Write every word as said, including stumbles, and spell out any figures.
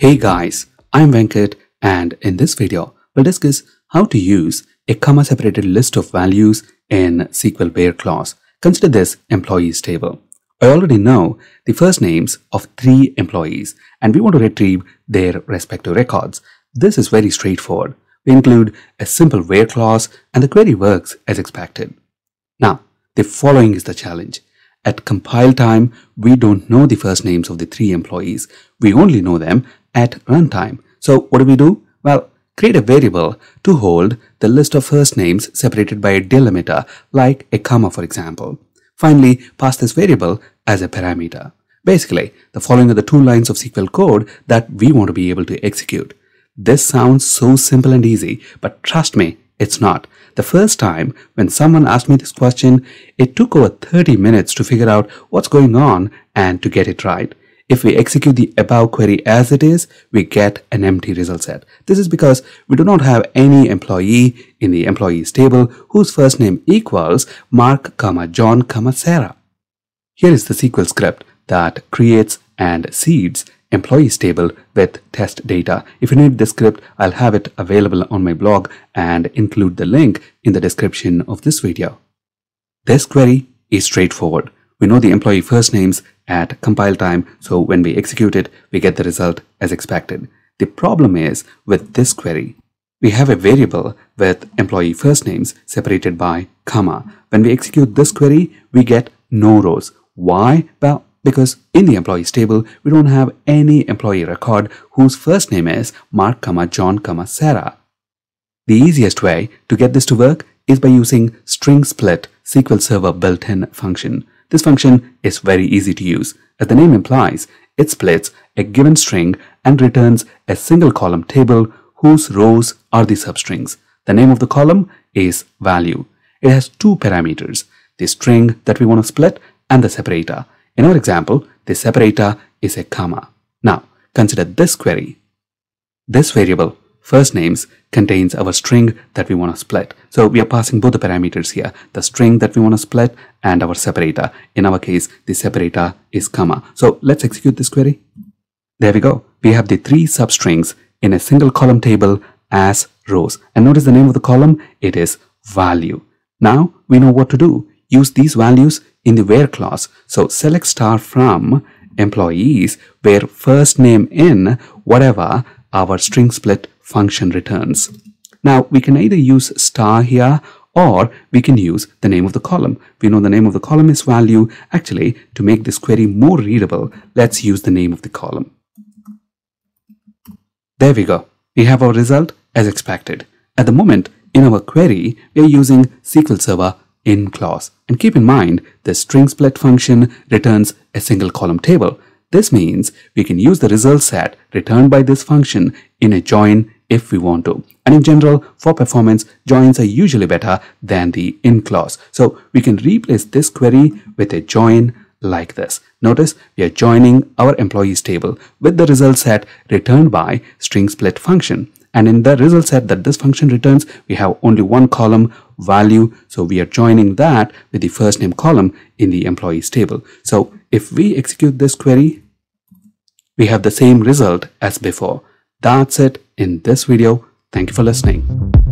Hey guys, I'm Venkat, and in this video, we'll discuss how to use a comma-separated list of values in S Q L where clause. Consider this employees table. I already know the first names of three employees, and we want to retrieve their respective records. This is very straightforward. We include a simple where clause, and the query works as expected. Now, the following is the challenge. At compile time, we don't know the first names of the three employees. We only know them at runtime. So what do we do? Well, create a variable to hold the list of first names separated by a delimiter, like a comma, for example. Finally, pass this variable as a parameter. Basically, the following are the two lines of S Q L code that we want to be able to execute. This sounds so simple and easy, but trust me, it's not. The first time when someone asked me this question, it took over thirty minutes to figure out what's going on and to get it right. If we execute the above query as it is, we get an empty result set. This is because we do not have any employee in the employees table whose first name equals Mark, John, Sarah. Here is the S Q L script that creates and seeds employees table with test data. If you need this script, I'll have it available on my blog and include the link in the description of this video. This query is straightforward. We know the employee first names at compile time, so when we execute it, we get the result as expected. The problem is with this query, we have a variable with employee first names separated by comma. When we execute this query, we get no rows. Why? Well, because in the employees table, we don't have any employee record whose first name is Mark, John, Sarah. The easiest way to get this to work is by using string split S Q L Server built-in function. This function is very easy to use. As the name implies, it splits a given string and returns a single column table whose rows are the substrings. The name of the column is value. It has two parameters, the string that we want to split and the separator. In our example, the separator is a comma. Now, consider this query. This variable, first names, contains our string that we want to split. So we are passing both the parameters here, the string that we want to split and our separator. In our case, the separator is comma. So let's execute this query. There we go. We have the three substrings in a single column table as rows. And notice the name of the column, it is value. Now we know what to do. Use these values in the where clause. So select star from employees where first name in whatever our string split function returns. Now we can either use star here or we can use the name of the column. We know the name of the column is value. Actually, to make this query more readable, let's use the name of the column. There we go. We have our result as expected. At the moment, in our query, we are using S Q L Server in clause. And keep in mind, the string split function returns a single column table. This means we can use the result set returned by this function in a join if we want to. And in general, for performance, joins are usually better than the in clause. So we can replace this query with a join like this. Notice we are joining our employees table with the result set returned by string split function. And in the result set that this function returns, we have only one column, value. So we are joining that with the first name column in the employees table. So if we execute this query, we have the same result as before. That's it in this video. Thank you for listening.